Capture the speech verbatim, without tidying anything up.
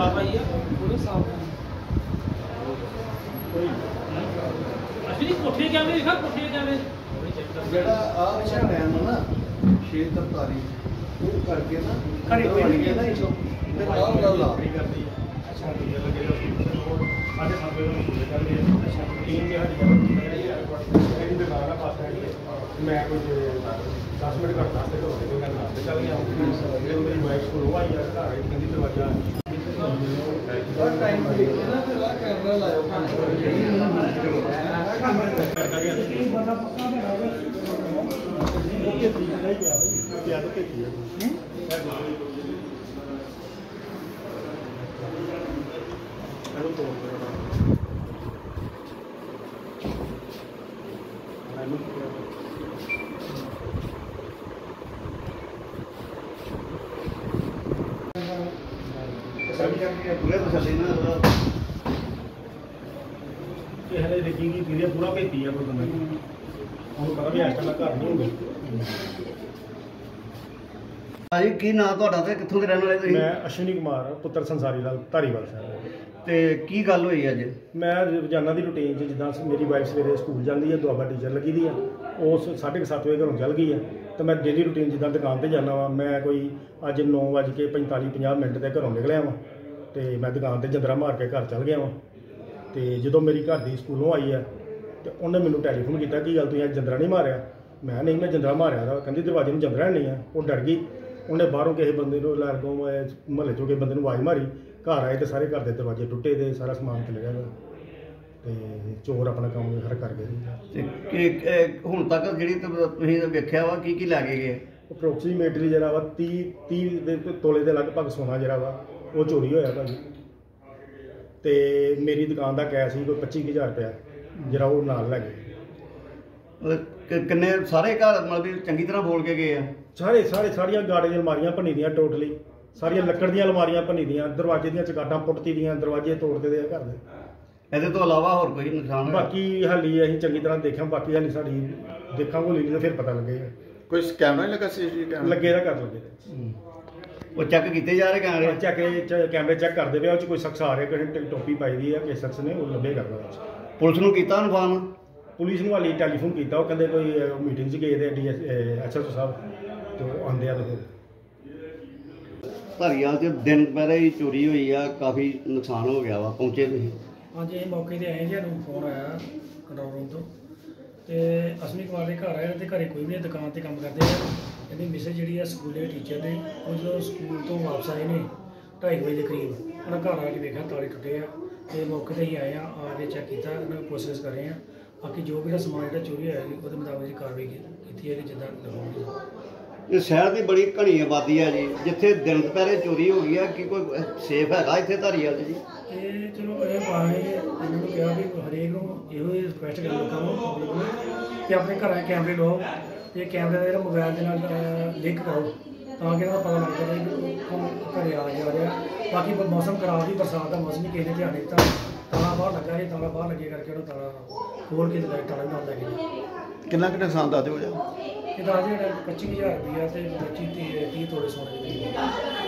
साफ आई है पूरे साफ असली कोठे कैमरे दिखा कोठे कैमरे ਜਿਹੜਾ ਆ ਅੱਛਾ ਟਾਈਮ ਨਾ ਛੇ ਤਰਤਾਲੀ ਉਹ ਕਰਕੇ ਨਾ ਘਰੇ ਕੋਈ ਨਹੀਂ ਗਿਆ ਨਾ ਇਥੋਂ ਤੇ ਆਹ ਵਾਲਾ ਲਾ करती है अच्छा ठीक है लगे साढ़े सात बजे शुरू कर दिए अच्छा तीन दिहाड़ी मेरी दुकान है पास है मैं कुछ दस मिनट घट वास्ते तो मैं नाश्ते चल गया मेरी वाइफ स्कूल आई है घर आई कहती दरवाजा टाइम देखिए ना फिर आ कैमरा लाओ पूरे तसली ना हले देखी पीड़िया पूरा भेती है कोई बंदा ਉਹਨੂੰ ਪਤਾ ਵੀ ਅੱਜ ਕੱਲ੍ਹ ਘਰ ਨਹੀਂ ਹੁੰਦੇ ਭਾਜੀ ਕੀ ਨਾਂ ਤੁਹਾਡਾ ਤੇ ਕਿੱਥੋਂ ਦੇ ਰਹਿਣ ਵਾਲੇ ਤੁਸੀਂ? ਮੈਂ ਅਸ਼ਵਨੀ ਕੁਮਾਰ ਪੁੱਤਰ ਸੰਸਾਰੀ ਲਾਲ ਧਾਰੀਵਾਲ ਸਾਹਿਬ ਤੇ ਕੀ ਗੱਲ ਹੋਈ ਅੱਜ? ਮੈਂ ਰੋਜ਼ਾਨਾ ਦੀ ਰੂਟੀਨ 'ਚ ਜਿੱਦਾਂ ਮੇਰੀ ਵਾਈਫ ਸਵੇਰੇ ਸਕੂਲ ਜਾਂਦੀ ਹੈ ਦੁਆਬਾ ਟੀਚਰ ਲੱਗੀ ਦੀ ਆ ਉਸ ਸਾਢੇ ਕੁ ਸੱਤ ਵਜੇ ਘਰੋਂ ਚੱਲ ਗਈ ਆ ਤਾਂ ਮੈਂ ਡੇਲੀ ਰੂਟੀਨ ਜਿੱਦਾਂ ਦੁਕਾਨ 'ਤੇ ਜਾਂਦਾ ਵਾਂ ਮੈਂ ਕੋਈ ਅੱਜ ਨੌ ਵੱਜ ਕੇ ਪੰਤਾਲੀ ਪੰਜਾਹ ਮਿੰਟ 'ਤੇ ਘਰੋਂ ਨਿਕਲਿਆ ਵਾਂ ਅਤੇ ਮੈਂ ਦੁਕਾਨ 'ਤੇ ਜੰਦਰਾ ਮਾਰ ਕੇ ਘਰ ਚੱਲ ਗਿਆ ਵਾਂ ਅਤੇ ਜਦੋਂ ਮੇਰੀ ਘਰ ਦੀ ਸਕੂਲੋਂ ਆਈ ਆ ਤੇ ਉਹਨੇ ਮੈਨੂੰ ਟੈਲੀਫੋਨ ਕੀਤਾ ਕੀ ਗੱਲ ਤੁਸੀਂ ਅੱਜ ਜੰਦਰਾ ਨਹੀਂ ਮਾਰਿਆ ਮੈਂ ਨਹੀਂ ਮੈਂ ਜੰਦਰਾ ਮਾਰਿਆ ਦਾ ਕਹਿੰਦੀ ਦਰਵਾਜ਼ੇ ਨੂੰ ਜੰਦਰਾ ਨਹੀਂ ਆ ਉਹ ਡਰ ਗਈ ਉਹਨੇ ਬਾਹਰੋਂ ਕਿਸੇ ਬੰਦੇ ਨੂੰ ਲਾਗੋਂ ਮੁਹੱਲੇ 'ਚੋਂ ਕਿਸੇ ਬੰਦੇ ਨੂੰ ਆਵਾਜ਼ ਮਾਰੀ ਘਰ ਆਏ ਤੇ ਸਾਰੇ ਘਰ ਦੇ ਦਰਵਾਜ਼ੇ ਟੁੱਟੇ ਤੇ ਸਾਰਾ ਸਮਾਨ ਚਲੇ ਗਿਆ ਤੇ ਚੋਰ ਆਪਣਾ ਕੰਮ ਹਰ ਕਰ ਗਏ ਤੇ ਹੁਣ ਤੱਕ ਜਿਹੜੀ ਤੁਸੀਂ ਵੇਖਿਆ ਵਾ ਕੀ ਕੀ ਲੈ ਕੇ ਗਏ? ਅਪਰੋਕਸੀਮੇਟਲੀ ਜਿਹੜਾ ਵਾ ਤੀਹ ਤੀਹ ਦੇ ਤੋਲੇ ਦੇ ਲਗਭਗ ਸੋਨਾ ਜਿਹੜਾ ਵਾ ਉਹ ਚੋਰੀ ਹੋਇਆ ਭਾਜੀ ਤੇ ਮੇਰੀ ਦੁਕਾਨ ਦਾ ਕੈਸ਼ ਸੀ ਕੋਈ ਪੱਚੀ ਹਜ਼ਾਰ ਰੁਪਇਆ ਜਿਹੜਾ ਉਹ ਨਾਲ ਲੈ ਗਏ। ਕਿੰਨੇ ਸਾਰੇ ਘਰ ਮਤਲਬ ਵੀ ਚੰਗੀ ਤਰ੍ਹਾਂ ਬੋਲ ਕੇ ਗਏ ਆ? ਸਾਰੇ ਸਾਰੇ ਸਾਰੀਆਂ ਗਾੜੇ ਦੀਆਂ ਅਲਮਾਰੀਆਂ ਭੰਨੀ ਦੀਆਂ ਟੋਟਲੀ ਸਾਰੀਆਂ ਲੱਕੜ ਦੀਆਂ ਅਲਮਾਰੀਆਂ ਭੰਨੀ ਦੀਆਂ ਦਰਵਾਜ਼ੇ ਦੀਆਂ ਚਗਾਟਾਂ ਪੁੱਟਤੀ ਦੀਆਂ ਦਰਵਾਜ਼ੇ ਤੋੜਦੇ ਦੇ ਘਰ ਦੇ। ਇਹਦੇ ਤੋਂ ਇਲਾਵਾ ਹੋਰ ਕੋਈ ਨੁਕਸਾਨ? ਬਾਕੀ ਹਾਲੀ ਅਸੀਂ ਚੰਗੀ ਤਰ੍ਹਾਂ ਦੇਖਿਆ ਬਾਕੀ ਹਾਲੀ ਸਾਡੀ ਦੇਖਾਂਗੇ ਨਹੀਂ ਤਾਂ ਫਿਰ ਪਤਾ ਲੱਗੇਗਾ। ਕੋਈ ਕੈਮਰਾ ਨਹੀਂ ਲੱਗਾ ਸੀ? ਲੱਗੇ ਦਾ ਕਰ ਲੱਗੇ ਉਹ ਚੈੱਕ ਕੀਤੇ ਜਾ ਰਹੇ ਕੈਮਰੇ? ਚੈੱਕ ਕੈਮਰੇ ਚੈੱਕ ਕਰਦੇ ਪਏ ਉਹ 'ਚ ਕੋਈ ਸ਼ਖਸ ਆ ਰਿਹਾ ਕਿਸੇ ਟੋਪੀ ਪਾਈ ਦੀ ਆ ਕਿਸੇ ਸ਼ਖਸ ਨੇ ਉਹ ਲੱਭੇ ਕਰਦਾ। ਪੁਲਿਸ ਨੂੰ ਕੀਤਾ ਇਨਫਾਰਮ? ਪੁਲਿਸ ਨੂੰ ਹਾਲੀ ਟੈਲੀਫੋਨ ਕੀਤਾ ਉਹ ਕਹਿੰਦੇ ਕੋਈ ਮੀਟਿੰਗ 'ਚ ਗਏ ਦੇ D S S H O ਸਾਹਿਬ ਤੇ ਉਹ ਆਉਂਦੇ ਆ ਤੇ ਫਿਰ ਧਾਰੀਵਾਲ 'ਚ ਦਿਨ ਪਹਿਰੇ ਹੀ ਚੋਰੀ ਹੋਈ ਆ ਕਾਫੀ ਨੁਕਸਾਨ ਹੋ ਗਿਆ ਵਾ ਪਹੁੰਚੇ ਤੁਸੀਂ? ਹਾਂਜੀ ਅਸੀਂ ਮੌਕੇ 'ਤੇ ਆਏ ਜੀ ਸਾਨੂੰ ਫੋਨ ਆਇਆ ਕੰਟਰੋਲ ਰੂਮ ਤੋਂ ਤੇ ਅਸ਼ਵਨੀ ਕੁਮਾਰ ਦੇ ਘਰ ਆਏ ਤੇ ਘਰੇ ਕੋਈ ਵੀ ਨਹੀਂ ਦੁਕਾਨ 'ਤੇ ਕੰਮ ਕਰਦੇ ਆ ਇਹਦੀ ਮਿਸੇਜ ਜਿਹੜੀ ਆ ਸਕੂਲੇ ਟੀਚਰ ਨੇ ਉਹ ਜਦੋਂ ਸਕੂਲ ਤੋਂ ਵਾਪਸ ਆਏ ਨੇ ਢਾਈ ਵਜੇ ਦੇ ਕਰੀਬ ਉਹਨਾਂ ਘਰ ਆ ਕੇ ਵੇਖਿਆ ਤਾਲੇ ਟੁੱਟੇ ਆ ਤੇ ਮੌਕੇ 'ਤੇ ਹੀ ਆਏ ਆ ਆ ਕੇ ਚੈੱਕ ਕੀਤਾ ਉਹਨਾਂ ਨੂੰ ਕੋਸ਼ਿਸ਼ ਕਰ ਰਹੇ ਆ ਬਾਕੀ ਜੋ ਵੀ ਸਮਾਨ ਜਿਹੜਾ ਚੋਰੀ ਹੋਇਆ ਉਹਦੇ ਮੁਤਾਬਕ ਜੀ ਕਾਰਵਾਈ ਕੀਤੀ ਹੈ ਕਿ ਜਿੱਦਾਂ ਲਗਾਉਣੀ। ਇਹ ਸ਼ਹਿਰ ਦੀ ਬੜੀ ਘਣੀ ਆਬਾਦੀ ਹੈ ਜੀ ਜਿੱਥੇ ਦਿਨ ਦੁਪਹਿਰੇ ਚੋਰੀ ਹੋ ਗਈ ਆ ਕੀ ਕੋਈ ਸੇਫ ਹੈਗਾ ਇੱਥੇ ਧਾਰੀਵਾਲ 'ਚ ਜੀ? ਇਹ ਚਲੋ ਇਹ ਪਾਣੇ ਇਹਨਾਂ ਨੂੰ ਕਿਹਾ ਵੀ ਹਰੇਕ ਨੂੰ ਇਹੋ ਹੀ ਰਿਕੁਐਸਟ ਕਰ ਲੋਕਾਂ ਨੂੰ ਪਬਲਿਕ ਨੂੰ ਕਿ ਆਪਣੇ ਘਰਾਂ ਕੈਮਰੇ ਲਓ ਤੇ ਕੈਮਰੇ ਦਾ ਜਿਹੜਾ ਮੋਬਾਈਲ ਦੇ ਨਾਲ ਲਿੰਕ ਕਰੋ ਤਾਂ ਕਿ ਇਹਨਾਂ ਦਾ ਪਤਾ ਲੱਗ ਜਾਵੇ ਕਿ ਘਰੇ ਆ ਜਾ ਰਿਹਾ। ਬਾਕੀ ਮੌਸਮ ਖਰਾਬ ਸੀ ਬਰਸਾਤ ਦਾ ਮੌਸਮ ਹੀ ਕਿਸੇ ਨੇ ਧਿਆਨ ਨਹੀਂ ਦਿੱਤਾ ਤਾਲਾ ਬਾਹਰ ਲੱਗਾ ਸੀ ਤਾਲਾ ਬਾਹਰ ਲੱਗੇ ਕਰਕੇ ਉਹਨੂੰ ਤਾਲਾ ਖੋਲ੍ਹ ਕੇ ਲਗਾਇਆ ਤਾਲਾ ਨਾਲ ਲੈ ਕੇ। ਕਿੰਨਾ ਕੁ ਨੁਕਸਾਨ ਦੱਸ ਦਿਓ ਜੀ? ਇਹ ਦੱਸ ਜਿਹੜਾ ਪੱਚੀ ਹਜ਼ਾਰ ਰੁਪਈਆ ਤੇ ਪੱਚੀ ਤੀਹ ਤੋਲੇ ਸੋਨੇ ਦੇ।